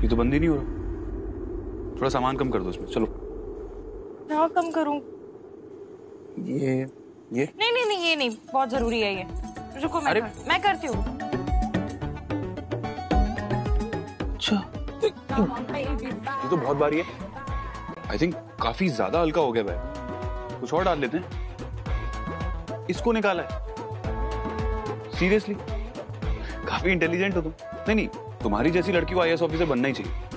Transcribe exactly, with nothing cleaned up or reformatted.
ये तो बंद ही नहीं हो रहा। थोड़ा सामान कम कर दो इसमें। चलो। क्या कम करूं? ये ये नहीं नहीं नहीं, ये नहीं, बहुत जरूरी है ये। रुको, मैं कर, मैं करती हूँ। अच्छा, ये तो बहुत भारी है। आई थिंक काफी ज्यादा हल्का हो गया भाई, कुछ और डाल लेते हैं। इसको निकाला है सीरियसली? काफी इंटेलिजेंट हो तुम। नहीं नहीं, तुम्हारी जैसी लड़की को आई ए एस ऑफिसर बनना ही चाहिए।